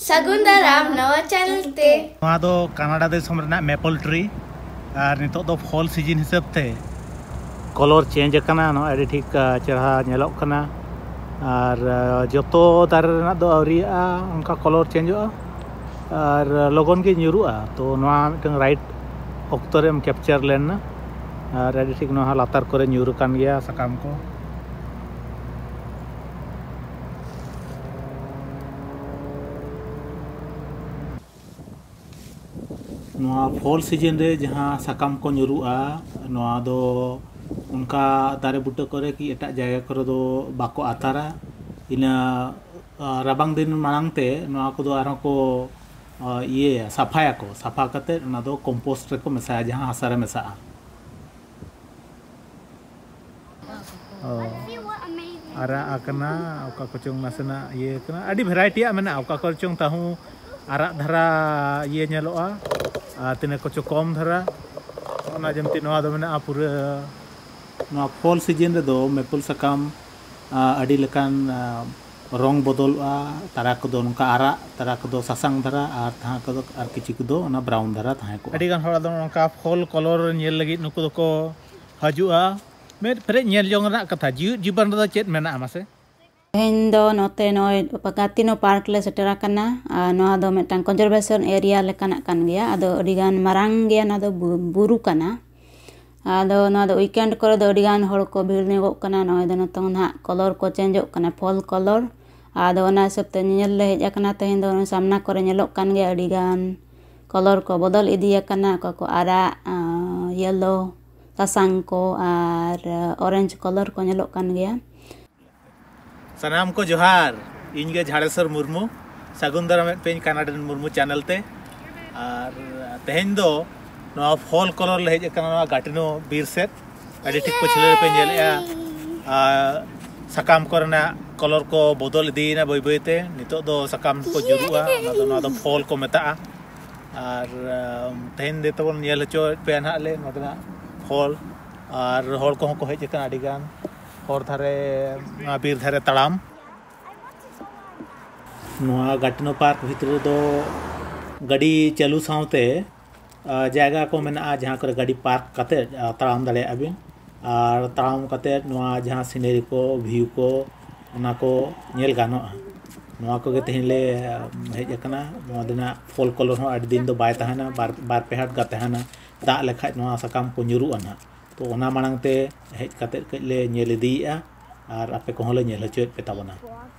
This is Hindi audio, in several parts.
Sagun Daram nawa channel te. नवा दो कनाडा देशम रना मेपल ट्री और नितो दो फॉल सीजन हिसाब ते कलर चेंज करना नो एडी ठीक चेहरा नेलोक करना और जतो दारे रना दो आवरिया उनका कलर चेंज और लगन के न्यूरुआ तो नवा मिटन राइट ऑक्टोरे में कैप्चर लेना और एडी ठीक नवा लातार करे न्यूरु कान गया सकाम को फॉल सीजन रे जहाँ सकाम को न्यूरुआ नवा दो उनका दारे बुटे करे कि एटा जायगा करे दो बाको आतारा इना राबांग दिन मांगते नवा को दो आरो को ये सफाया को सफा करते ना दो कंपोस्ट को मेसा जहाँ हसारे मेसा आरा आकना ओका कोचों नासना ये कना अडी वैरायटी आ मेना ओका कोचों ताहू आरा धरा ये नेलोआ तिने कोचो कम धरा ओना जमती नवा दो मेना पूरे नवा फॉल सीजन रे दो मेपल सकाम अडी लेकान रंग बदलवा तारा को दो नका आरा तारा को दो ससांग धरा और था को दो आर किछि को दो ना ब्राउन धरा था को अडी गान हड़ा दो नका फॉल कलर नेल लगी नुको दो को हजुआ मे प्रे नेल जोंग ना कथा जीवन रे चेत मेना मासे हिंदो नोते नोय पकातिनो पार्क ले सेटरा कना नोआ दो मेटांग कंजर्वेशन एरिया लेकाना कान गया आदो अडिगान मारांग गया ना दो बुरु कना आदो नोआ दो वीकेंड करे दो अडिगान हड़ को भीड़ नेगो कना नोय दो नतंग ना कलर को चेंजो कना फॉल कलर आदो ना सबते नेल ले हेज कना तेहें दो सामना करे नेलोक कान गया अडिगान कलर को बदल इदिया कना को आरा येलो ससांग को और ऑरेंज कलर को नेलोक कान गया सनाम को जोहार इनगे झाड़ेश्वर मुर्मू सागुन दाराम पेन कनाडा मुर्मू चैनल ते और तेहें दो नवा फॉल कलर ले हेज कना नवा गाटिनो बीर सेट अडी ठीक पछले पे नेलया सकाम करना कलर को बदल इदीना बय बयते नितो दो सकाम को जुरुआ ना दो फॉल को मेता और तेहें दे तबन नेल हचो पे ना ले नदना फॉल और हर को हेज कना अडी गान और धारे बीर धारे तड़ाम गाटिनो पार्क भितर दो गाड़ी चालू सावते जायगा को मेना जहाँ करे गाड़ी पार्क करते तड़ाम दाड़े अबिन और तड़ाम करते जहाँ सीनरी को व्यू को ना को नेल गानोआ नवा को गे तेहें ले हेज कना नवा दिना फॉल कलर हो अडी दिन दो बाय तहाना बार पे हाट गा तहाना दा लेखाय नवा सकाम को न्यूरुआ ना तो ओना मांगते हेज कते ले नेल इदिया और आपे को ले नेल हचोय पे ताबना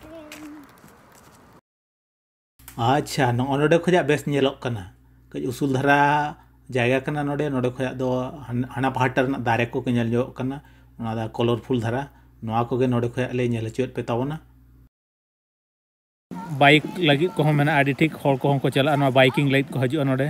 अच्छा नोडे खजा बेस नेलोक कना कज उसूल धरा जायगा कना नोडे खजा दो हाना पहाटर ना दारे को नेल जो कना ओना दा कलरफुल धरा नवा को गे नोडे खजा ले नेल हचोय पे ताबना बाइक लगी को मेना आडी ठीक हर को चला ना बाइकिंग लाइट को हजु नोडे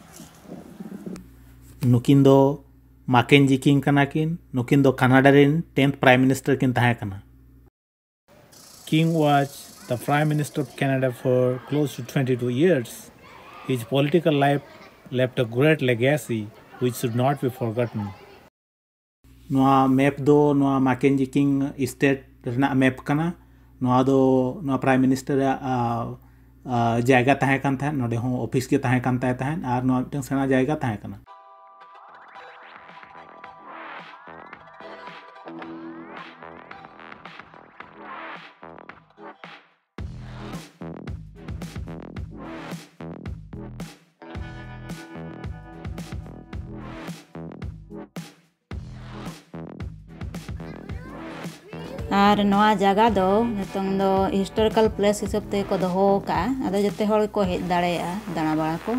नुकिन दो माकेंजी किंग कना किन नुकिन दो Canada rain 10th prime minister किन ताहे कना King was the prime minister of Canada for close to 22 years his political life left a great legacy which should not be forgotten नोआ मैप दो नोआ माकेंजी किंग स्टेट रेना मैप कना नोआ दो नोआ प्राइम मिनिस्टर जायगा ताहे कान था नोडे हो ऑफिस के ताहे कान ताहे ताहे और नोआ मिटन सेना जायगा ताहे कना और नवा जगह दो नितंग दो हिस्टोरिकल प्लेस हिसाब ते को दोहो का आदो जते हर को हेज दाड़ेया दाना बाड़ा को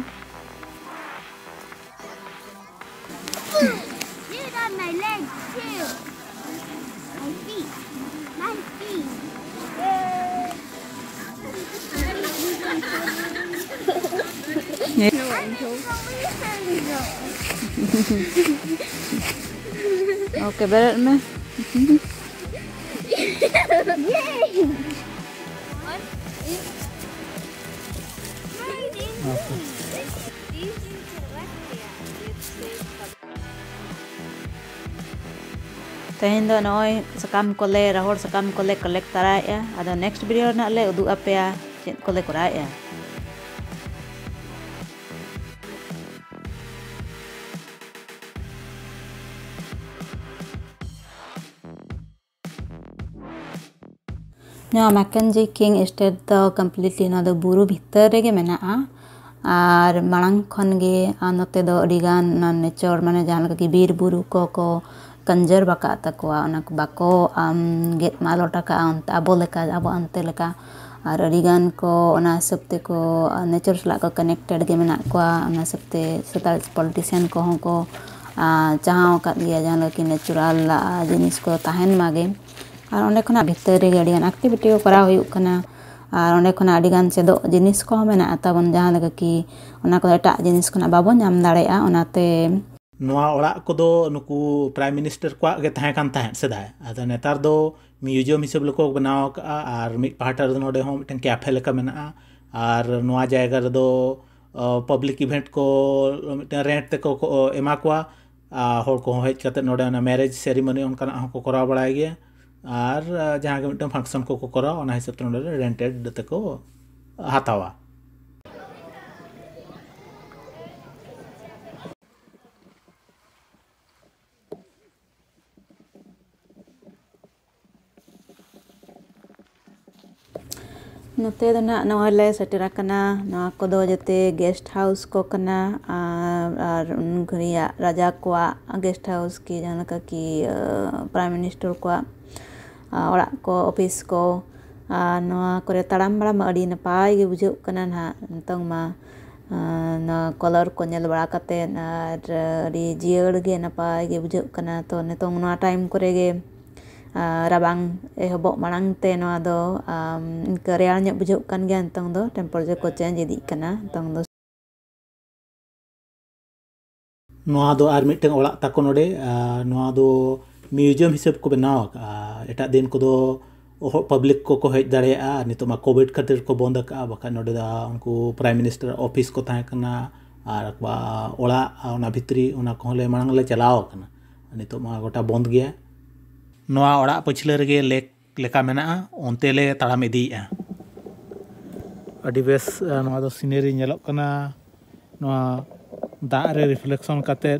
ओके बेर में तेहें दो नय सकाम कोले रहोड़ सकाम कोले कलेक्ट तराया आदो नेक्स्ट वीडियो ना ले उदु आपेया चेत कोले कराया। ᱱᱚᱣᱟ ᱢᱮᱠᱮᱱᱡᱤ ᱠᱤᱝ ᱮᱥᱴᱮᱴ ᱫᱚ ᱠᱚᱢᱯᱞᱤᱴᱞᱤ ᱱᱚᱣᱟ ᱫᱚ ᱵᱩᱨᱩ ᱵᱷᱤᱛᱟᱹᱨ ᱨᱮᱜᱮ ᱢᱮᱱᱟᱜᱼᱟ ᱟᱨ ᱢᱟᱲᱟᱝ ᱠᱷᱚᱱ ᱜᱮ ᱱᱚᱛᱮ ᱫᱚ ᱟᱹᱰᱤᱜᱟन ᱱᱮᱪᱚᱨ ᱢᱟᱱᱮ ᱡᱟᱦᱟᱸ ᱞᱮᱠᱟ ᱠᱤ ᱵᱤᱨ ᱵᱩᱨᱩ ᱠᱚ कंजर बका तकवा ओना बाको गेट मालोट आका आबो लेका आबो अंते लेका और अड़ीगान को ओना सबते को नेचर सला को कनेक्टेड गे मेना को ओना सबते सता पॉलिटिशियन को हों को चाहाव का दिया जहाँ कि नेचुरल जिनिस को तहन मागे और ओंडे खना भीतर रे अड़ीगान एक्टिविटी को करा हुई कना और ओंडे खना अड़ीगान सेदो जिनिस को मेना ताबन जहाँ लगा कि ओना को एटा जिनिस खना बाबो नाम दाड़ेआ ओनाते नोआ ओड़ा कोदो नुकु प्राइम मिनिस्टर को गे तहां कान तहां सेदाय आदा नेतार दो म्यूजियम हिसाब लको बनाव का और मिट पार्टर नोडे हो मिटन कैफे लेका मेना और नोआ जायगा दो पब्लिक इवेंट को मिटन रेंट ते को एमा को होड़ को हेज कते नोडे ना मैरिज सेरेमनी उनका को करा बड़ाय गे और जहां के मिटन फंक्शन को करा ओना हिसाब ते नोडे रेंटेड ते को हातावा नोते दना नवाले सेटराकना नवा कोदो जते गेस्ट हाउस को कना और घरिया राजा को गेस्ट हाउस की जहाँ का कि प्राइम मिनिस्टर को ओड़ा को ऑफिस को नवा करे तड़ाम बड़ा अड़ी नपाय गे बुझे कना ना नितोंग मा ना कलर को नेल बड़ा कते और अड़ी जियड़ गे नपाय गे बुझे कना तो नितोंग नवा टाइम करे गे राबांग एहबो मांग ते नवा दो रेयार ᱧᱚᱜ बुझाᱹᱜ kan gया नितोंग दो टेम्परेचर को चेंज इदी कना नितोंग दो नोआ दो आर मिटन ओड़ा ताको नोडे नोआ दो म्यूजियम हिसाब को बनाव एटा दिन को दो पब्लिक को हेज दाड़ेया नितो मा कोविड खातिर को बंद का बका नोडे दा उनको प्राइम मिनिस्टर ऑफिस को ताहे कना और ओड़ा ओना भितरी ओना को ले मांग ले चलाव कना नितो मा गोटा बंद गया नोआ ओड़ा पछले रगे लेक लेका मेना ओनते ले ताड़ाम इदीया अडी बेस नोआ दो सीनरी नेलक कना नोआ दा रे रिफ्लेक्शन काते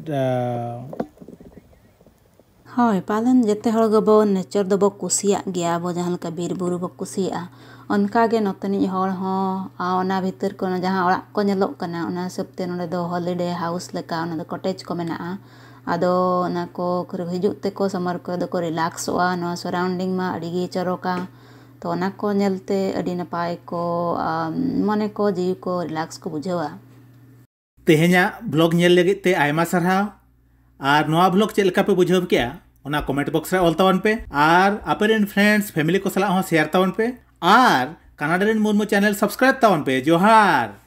हाँ पालन जते हड़ गबो नेचर दबो कुसिया गया बो जहाँ का बीर बुरु बो कुसिया उनका गे नतनी हड़ हो ओना भीतर को जहाँ ओड़ा को नेलक कना ओना सबते नोडे दो हॉलिडे हाउस लेका ओना दो कॉटेज को मेना आदो ना को हिजुग ते को समर को दो को रिलैक्सोआ नो सराउंडिंग मा अड़ी चरोका तो ना को नेलते अड़ी नपाय को मने को जीव को रिलैक्स को बुझावा तेहे냐 ब्लॉग नेल लगे ते आयमा सरहाव और नोआ ब्लॉग चेल का पे बुझाव क्या ओना कमेंट बॉक्स रे ऑल तावन पे और अपेरेन फ्रेंड्स फैमिली को सला हो शेयर तावन पे और कनाडा रिन मुर्मू चैनल सब्सक्राइब तावन पे जोहार।